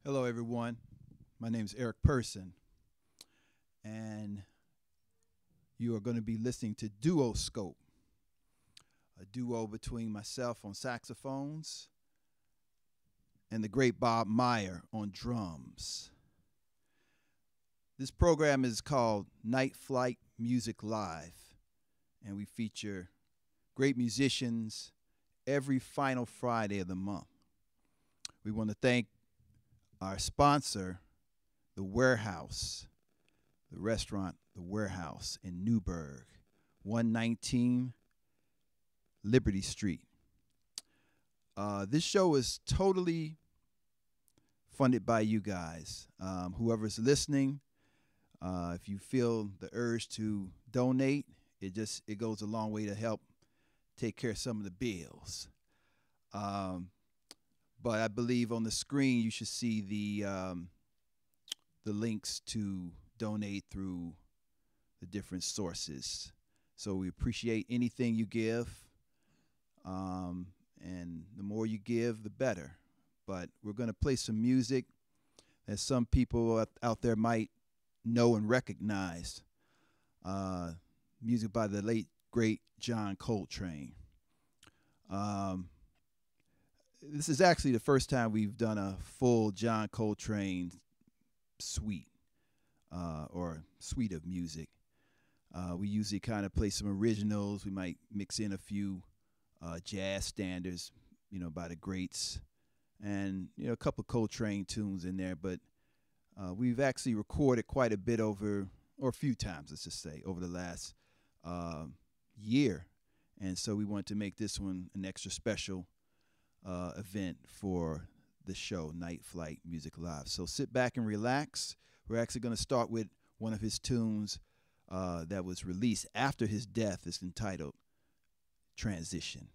Hello, everyone. My name is Eric Person, and you are going to be listening to Duoscope, a duo between myself on saxophones and the great Bob Meyer on drums. This program is called Night Flight Music Live, and we feature great musicians every final Friday of the month. We want to thank our sponsor, The Warehouse, the restaurant The Warehouse in Newburgh, 119 Liberty Street. This show is totally funded by you guys. Whoever's listening, if you feel the urge to donate, it goes a long way to help take care of some of the bills. But I believe on the screen you should see the links to donate through the different sources. So we appreciate anything you give, and the more you give, the better. But we're going to play some music that some people out there might know and recognize. Music by the late, great John Coltrane. This is actually the first time we've done a full John Coltrane suite, or suite of music. We usually kind of play some originals. We might mix in a few jazz standards, by the greats, and a couple of Coltrane tunes in there. But we've actually recorded quite a bit or a few times, let's just say, over the last year. And so we wanted to make this one an extra special event for the show, Night Flight Music Live. So sit back and relax. We're actually going to start with one of his tunes that was released after his death. It's entitled Transition.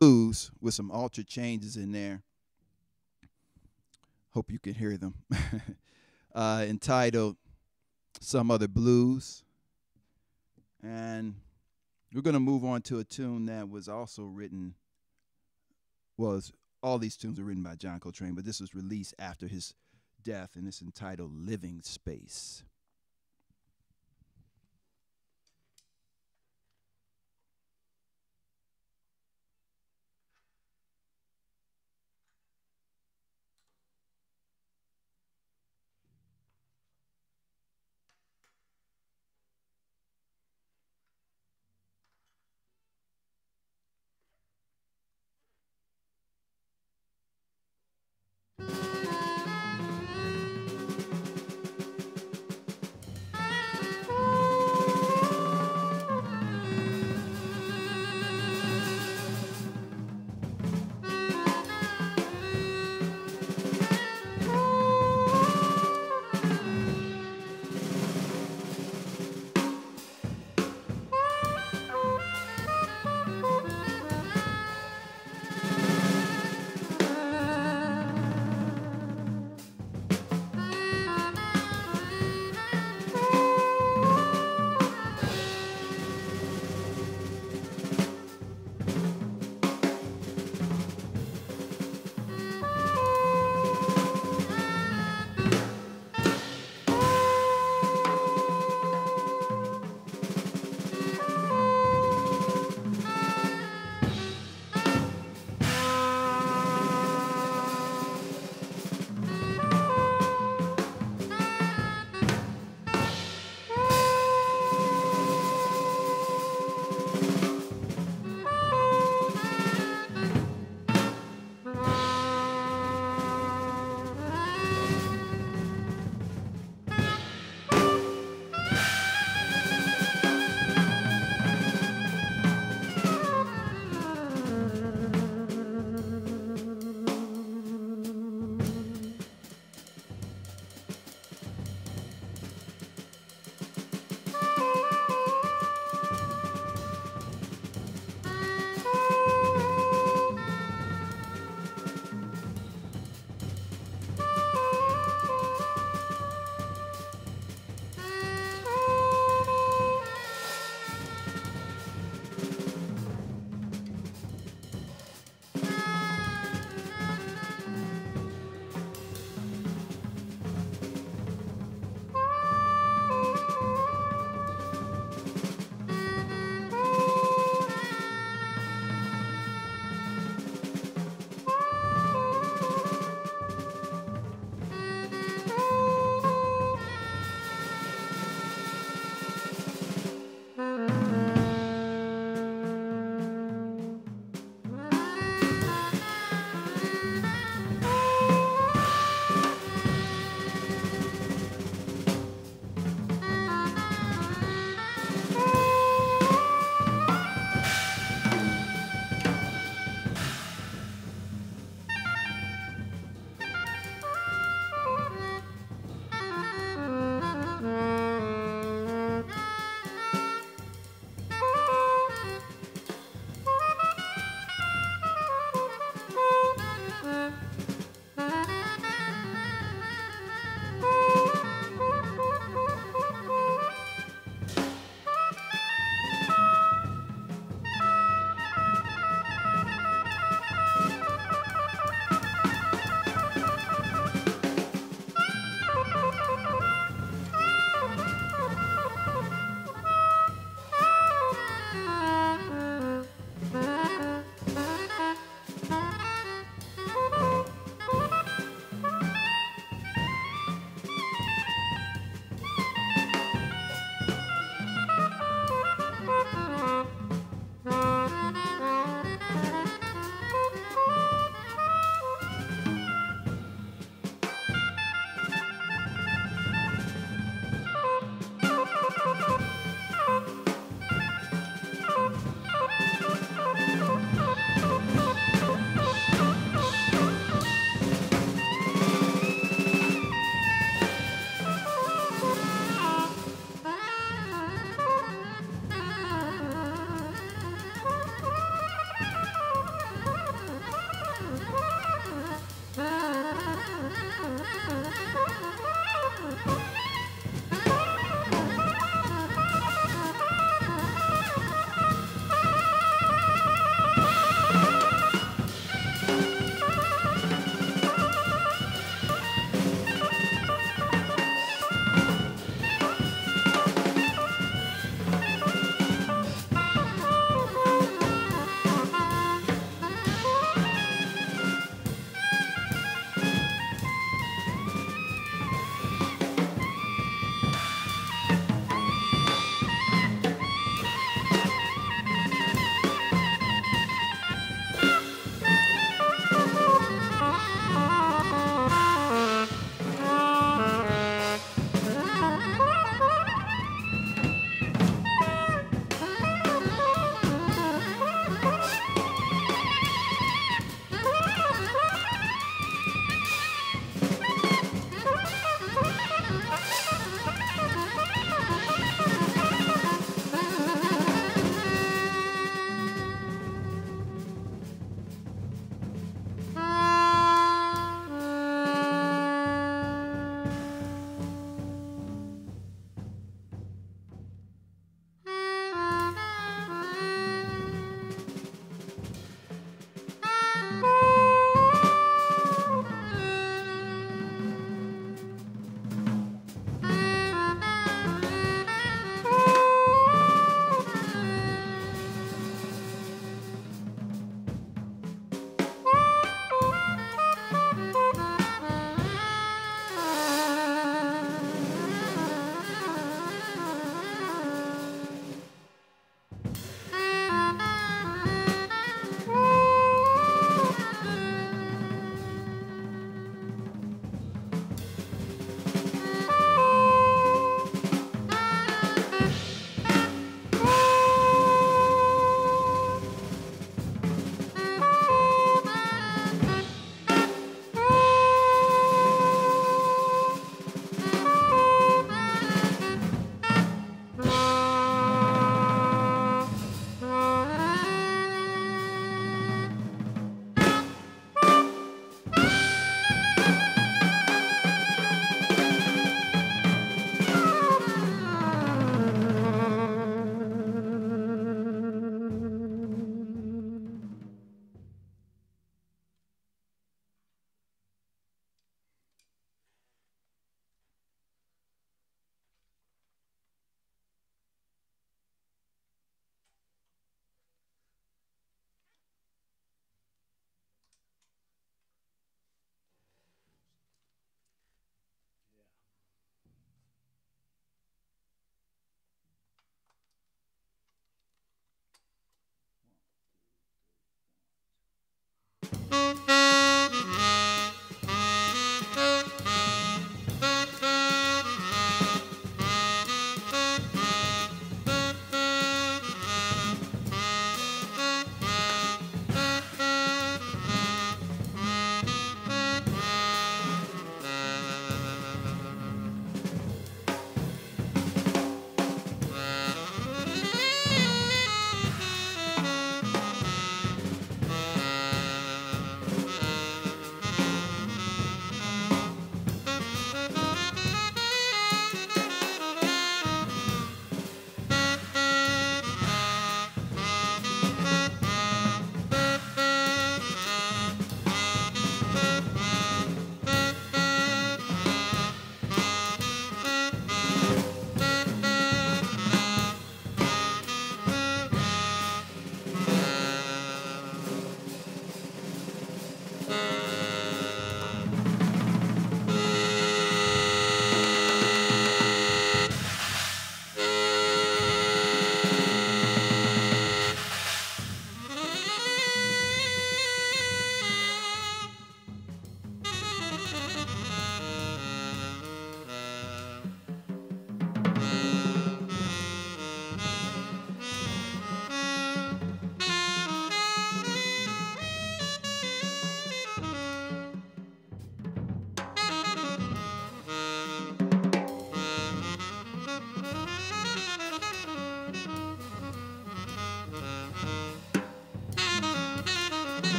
blues with some altered changes in there. Hope you can hear them. Entitled Some Other Blues. And we're going to move on to a tune that was also written, all these tunes are written by John Coltrane, but this was released after his death, and it's entitled Living Space.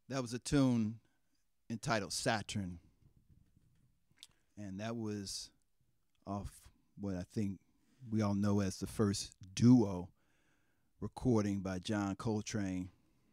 That was a tune entitled Saturn, and that was off what I think we all know as the first duo recording by John Coltrane.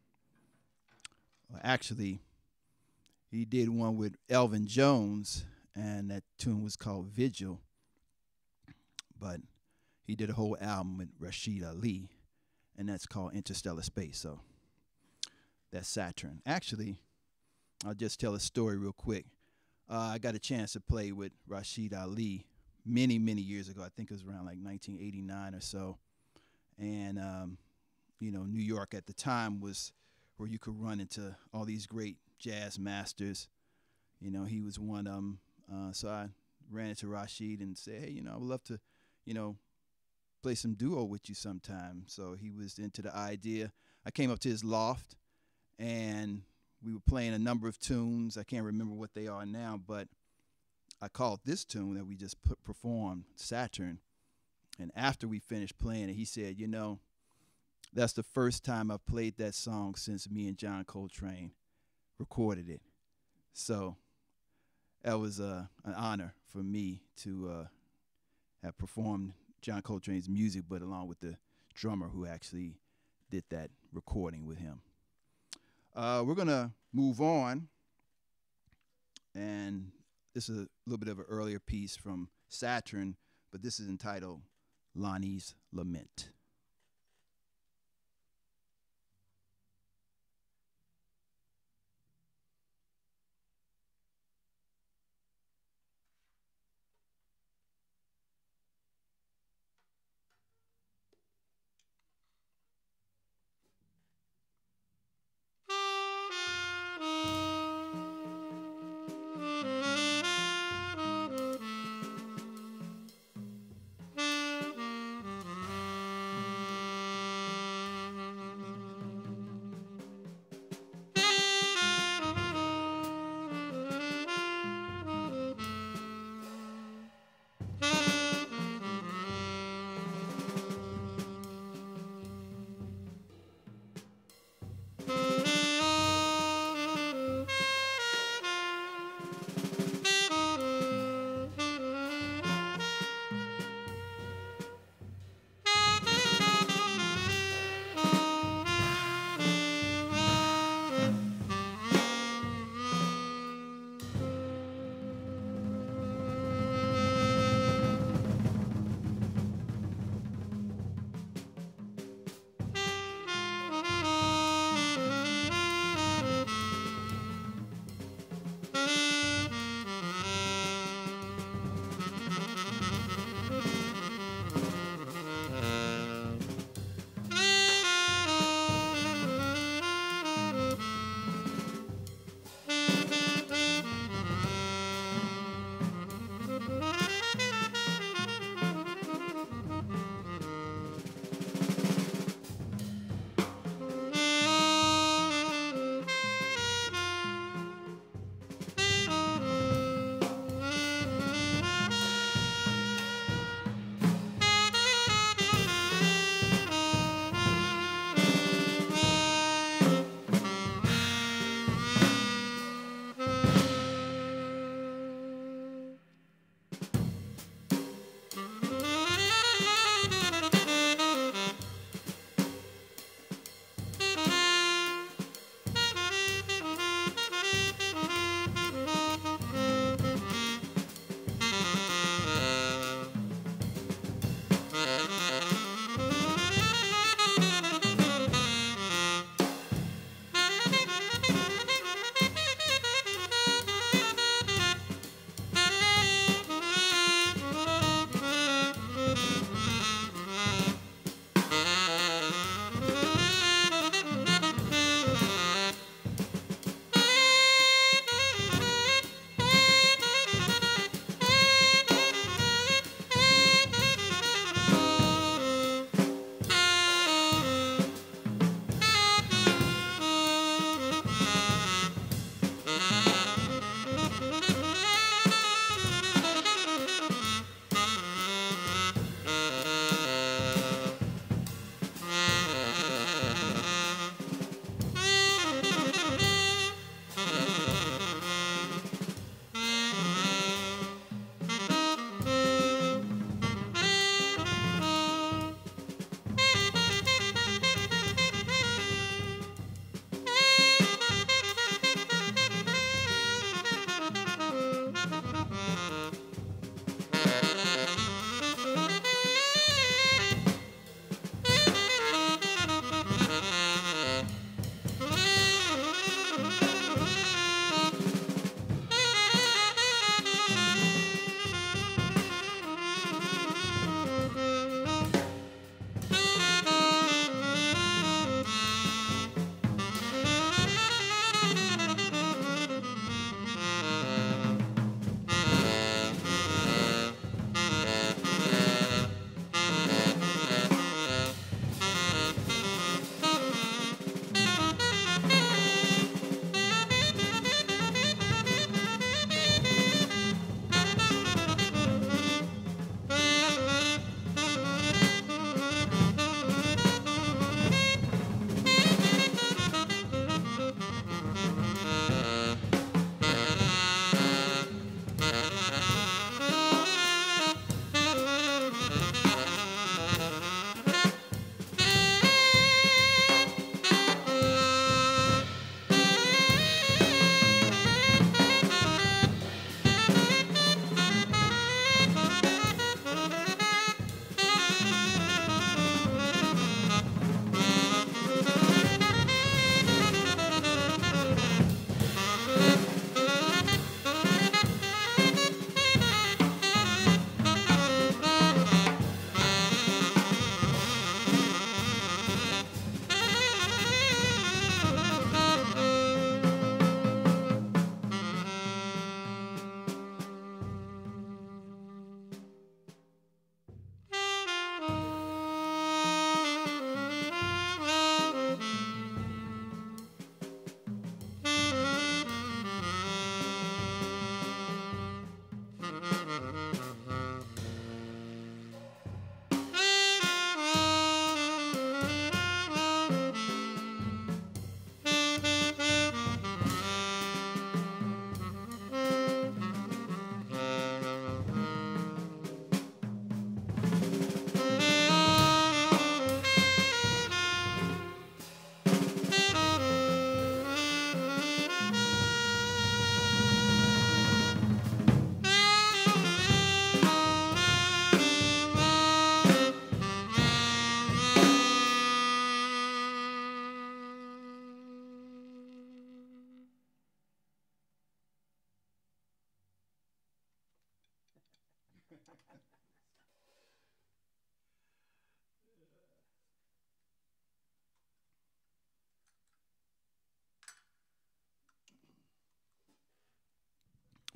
Actually, he did one with Elvin Jones, and that tune was called Vigil. But he did a whole album with Rashid Ali, and that's called Interstellar Space. So that's Saturn. Actually, I'll just tell a story real quick. I got a chance to play with Rashid Ali many, many years ago. I think it was around like 1989 or so. And, you know, New York at the time was where you could run into all these great jazz masters. You know, he was one of them. So I ran into Rashid and said, hey, you know, I would love to, you know, play some duo with you sometime. So he was into the idea. I came up to his loft, and we were playing a number of tunes. I can't remember what they are now, but I called this tune that we just performed, Saturn. And after we finished playing it, he said, you know, that's the first time I've played that song since me and John Coltrane recorded it. So that was an honor for me to have performed John Coltrane's music, but along with the drummer who actually did that recording with him. We're going to move on, and this is a little bit of an earlier piece from Saturn, but this is entitled Lonnie's Lament.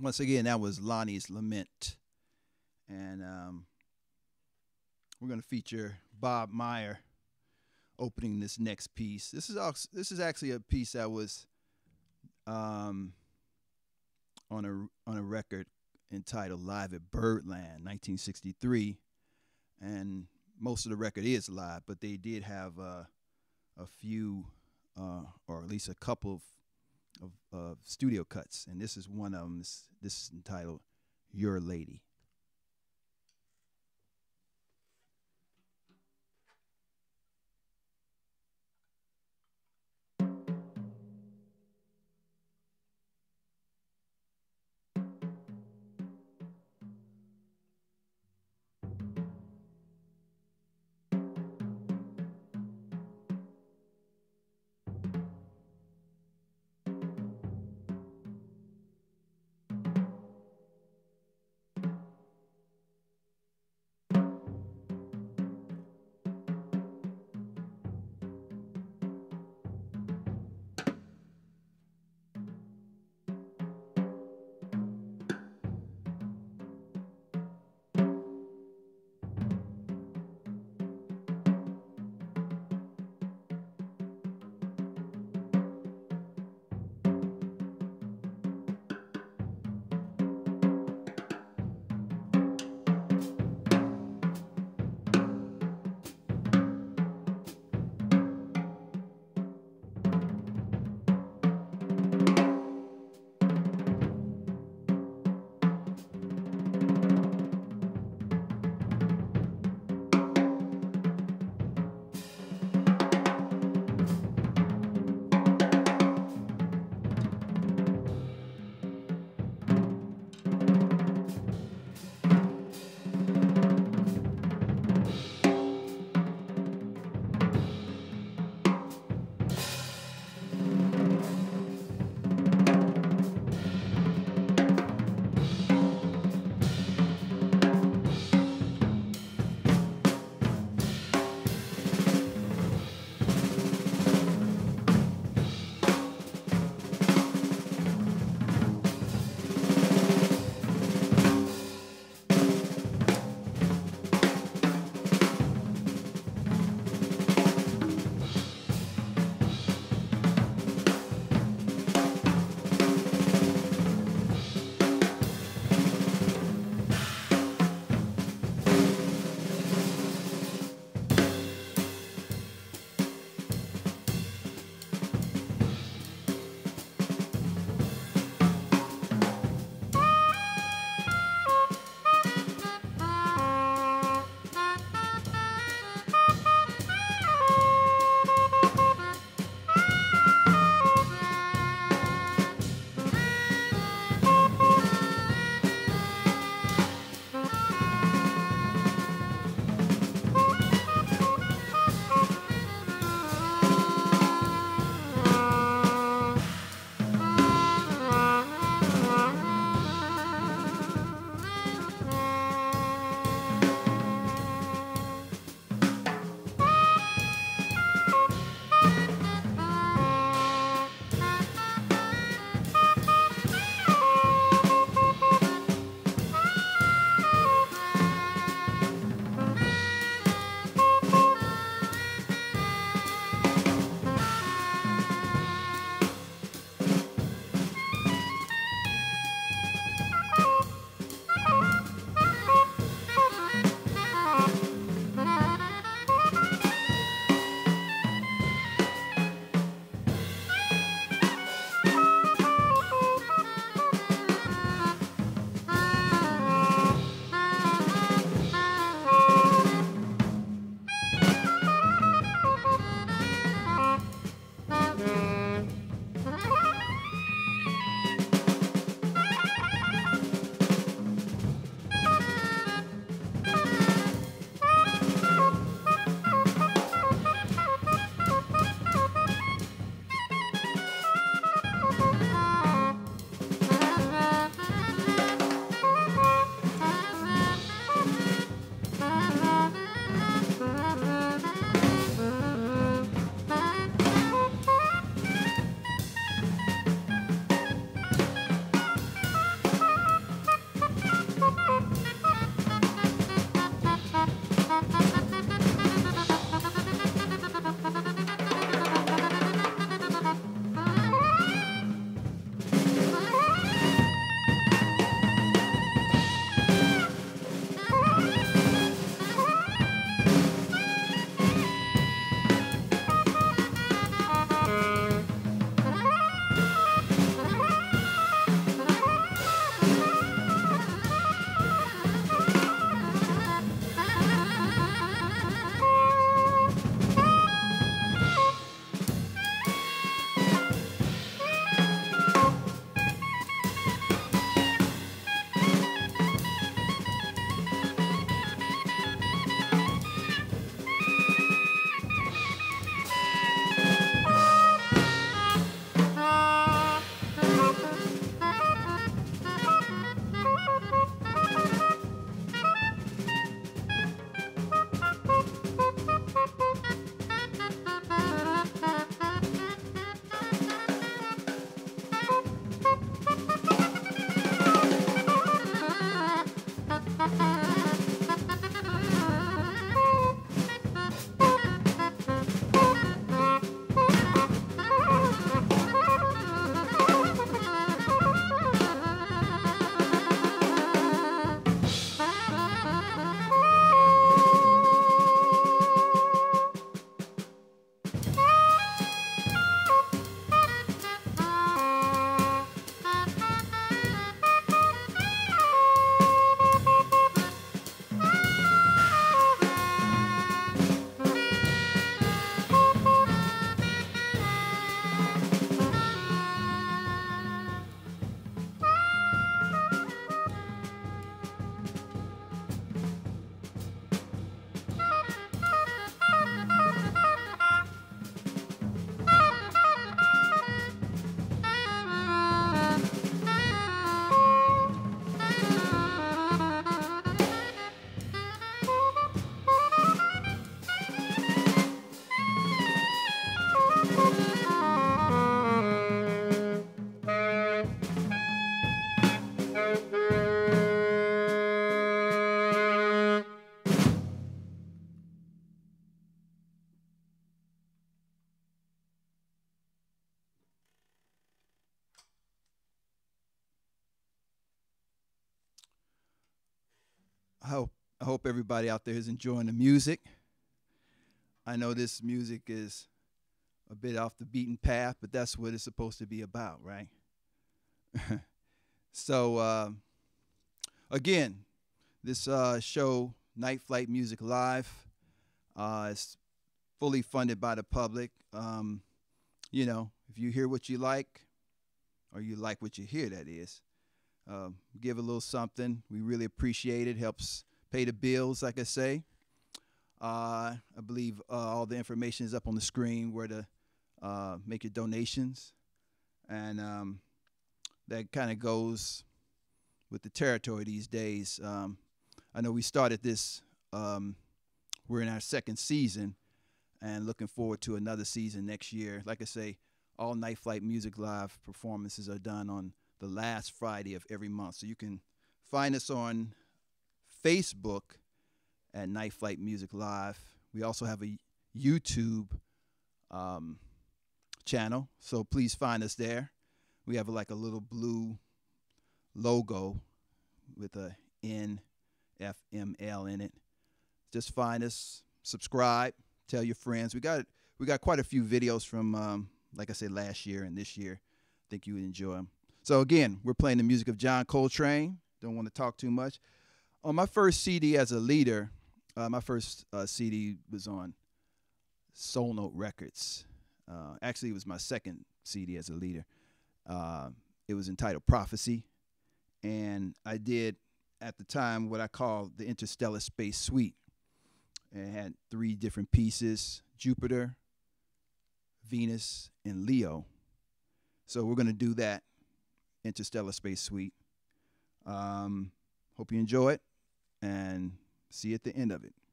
Once again, that was Lonnie's Lament. And we're going to feature Bob Meyer opening this next piece. This is actually a piece that was on a record entitled Live at Birdland, 1963. And most of the record is live, but they did have a few, or at least a couple of studio cuts. And this is one of them. This is entitled Your Lady. I hope everybody out there is enjoying the music. I know this music is a bit off the beaten path, but that's what it's supposed to be about, right? So, again, this show, Night Flight Music Live, is fully funded by the public. You know, if you hear what you like, or you like what you hear, that is, give a little something. We really appreciate it. Helps pay the bills, like I say. I believe all the information is up on the screen where to make your donations. And that kind of goes with the territory these days. I know we started this, we're in our second season and looking forward to another season next year. Like I say, all Night Flight Music Live performances are done on the last Friday of every month. So you can find us on Facebook at Night Flight Music Live. We also have a YouTube channel, so please find us there. We have like a little blue logo with a NFML in it. Just find us, subscribe, tell your friends. We got quite a few videos from like I said, last year and this year. I think you would enjoy them. So again, we're playing the music of John Coltrane. Don't want to talk too much. On my first CD as a leader, my first CD was on Soul Note Records. Actually, it was my second CD as a leader. It was entitled Prophecy. And I did, at the time, what I called the Interstellar Space Suite. It had 3 different pieces: Jupiter, Venus, and Leo. So we're going to do that Interstellar Space Suite. Hope you enjoy it, and see you at the end of it.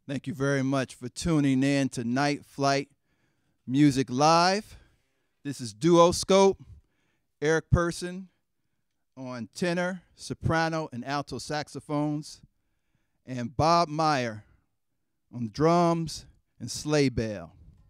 Thank you very much for tuning in to Night Flight Music Live. This is Duoscope, Eric Person on tenor, soprano, and alto saxophones, and Bob Meyer on drums and sleigh bell.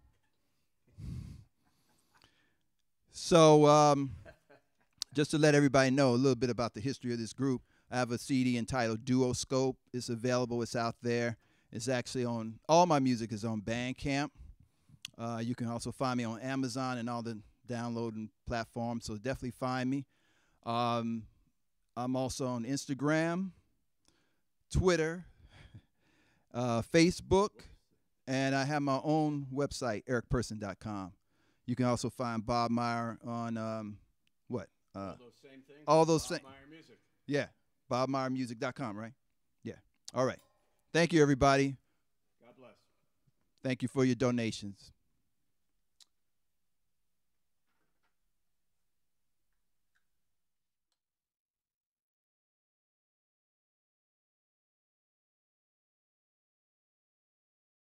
So just to let everybody know a little bit about the history of this group, I have a CD entitled Duoscope. It's available. It's out there. It's actually on, all my music is on Bandcamp. You can also find me on Amazon and all the downloading platforms, so definitely find me. I'm also on Instagram, Twitter, Facebook, and I have my own website, ericperson.com. You can also find Bob Meyer on what? All those same things? All those Bob same. Meyer Music. Yeah, bobmeyermusic.com, right? Yeah. All right. Thank you, everybody. God bless. Thank you for your donations.